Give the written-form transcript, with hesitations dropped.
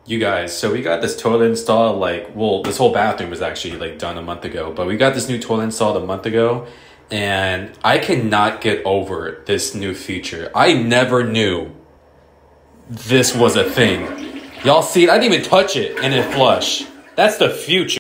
You guys, so we got this toilet installed, like, well, this whole bathroom was actually, like, done a month ago, but we got this new toilet installed a month ago, and I cannot get over this new feature. I never knew this was a thing. Y'all see it? I didn't even touch it, and it flush. That's the future.